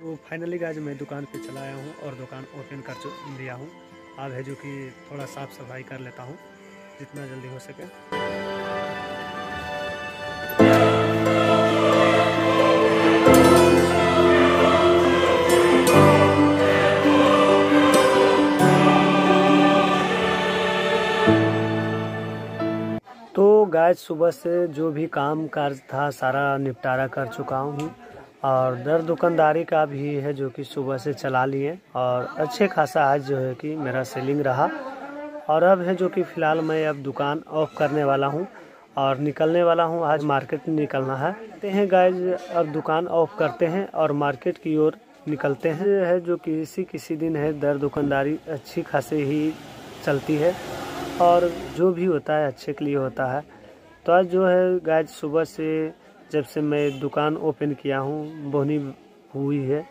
तो finally guys मैं दुकान पे चला आया हूँ और दुकान ओपन कर दिया हूँ। अब है जो कि थोड़ा साफ़ सफाई कर लेता हूँ जितना जल्दी हो सके। तो गाइस सुबह से जो भी काम काज था सारा निपटारा कर चुका हूँ और दर दुकानदारी का भी है जो कि सुबह से चला लिए और अच्छे खासा आज जो है कि मेरा सेलिंग रहा। और अब है जो कि फ़िलहाल मैं अब दुकान ऑफ करने वाला हूँ और निकलने वाला हूँ। आज मार्केट निकलना है। कहते हैं गाइस अब दुकान ऑफ करते हैं और मार्केट की ओर निकलते हैं। है जो कि किसी दिन है दर दुकानदारी अच्छी खासी ही चलती है और जो भी होता है अच्छे के लिए होता है। तो आज जो है गाइस सुबह से जब से मैं दुकान ओपन किया हूँ बोनी हुई है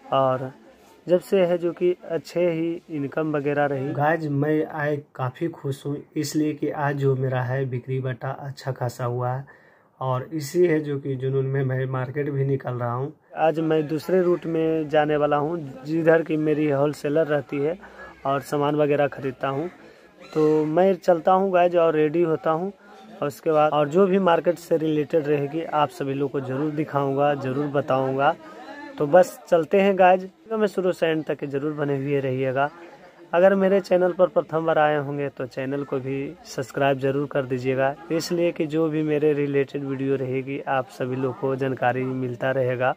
और जब से है जो कि अच्छे ही इनकम वगैरह रही। गाइस मैं आज काफ़ी खुश हूँ इसलिए कि आज जो मेरा है बिक्री बट्टा अच्छा खासा हुआ है और इसी है जो कि जुनून में मैं मार्केट भी निकल रहा हूँ। आज मैं दूसरे रूट में जाने वाला हूँ जिधर की मेरी होलसेलर रहती है और सामान वगैरह खरीदता हूँ। तो मैं चलता हूँ गाइस और रेडी होता हूँ और उसके बाद और जो भी मार्केट से रिलेटेड रहेगी आप सभी लोग को ज़रूर दिखाऊंगा, ज़रूर बताऊंगा। तो बस चलते हैं गाइस। मैं शुरू से एंड तक ज़रूर बने हुए रहिएगा। अगर मेरे चैनल पर प्रथम बार आए होंगे तो चैनल को भी सब्सक्राइब ज़रूर कर दीजिएगा, इसलिए कि जो भी मेरे रिलेटेड वीडियो रहेगी आप सभी लोग को जानकारी मिलता रहेगा।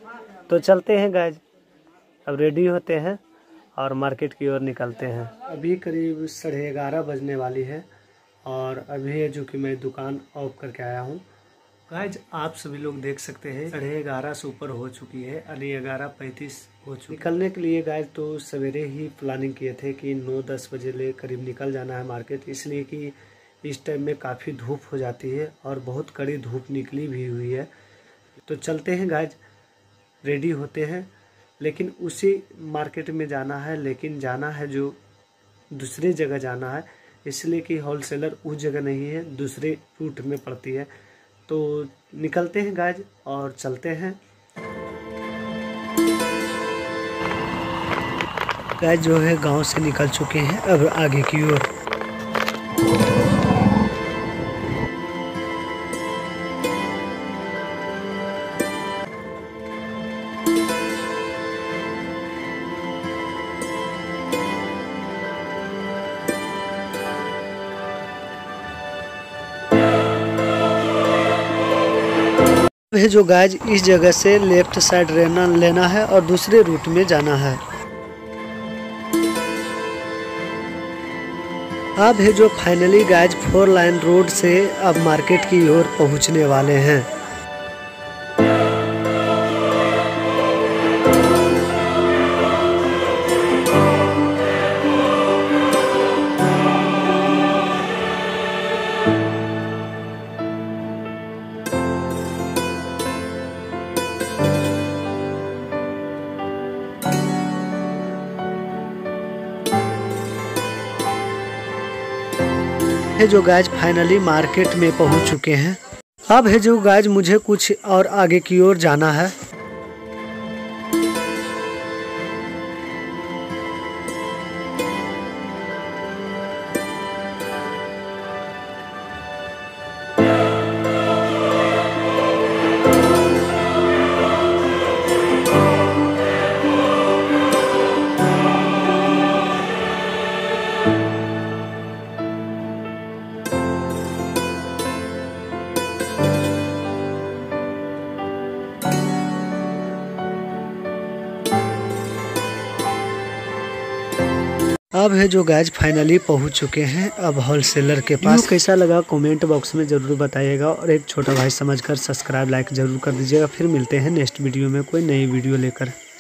तो चलते हैं गाइस, अब रेडी होते हैं और मार्केट की ओर निकलते हैं। अभी करीब 11:30 बजने वाली है और अभी है जो कि मैं दुकान ऑफ करके आया हूँ। गाइस आप सभी लोग देख सकते हैं 11:30 से ऊपर हो चुकी है, यानी 11:35 हो चुकी। निकलने के लिए गाइस तो सवेरे ही प्लानिंग किए थे कि 9-10 बजे ले करीब निकल जाना है मार्केट, इसलिए कि इस टाइम में काफ़ी धूप हो जाती है और बहुत कड़ी धूप निकली भी हुई है। तो चलते हैं गाइस, रेडी होते हैं, लेकिन उसी मार्केट में जाना है, लेकिन जाना है जो दूसरी जगह जाना है, इसलिए कि होलसेलर उस जगह नहीं है, दूसरे रूट में पड़ती है। तो निकलते हैं गाइस और चलते हैं। गाइस जो है गांव से निकल चुके हैं अब आगे की ओर। है जो गाइस इस जगह से लेफ्ट साइड लेना है और दूसरे रूट में जाना है। अब है जो फाइनली गाइस 4 लाइन रोड से अब मार्केट की ओर पहुंचने वाले हैं। है जो गाइस फाइनली मार्केट में पहुंच चुके हैं। अब है जो गाइस मुझे कुछ और आगे की ओर जाना है। अब है जो गाइस फाइनली पहुंच चुके हैं अब होलसेलर के पास। कैसा लगा कमेंट बॉक्स में ज़रूर बताइएगा और एक छोटा भाई समझकर सब्सक्राइब लाइक ज़रूर कर दीजिएगा। फिर मिलते हैं नेक्स्ट वीडियो में कोई नई वीडियो लेकर।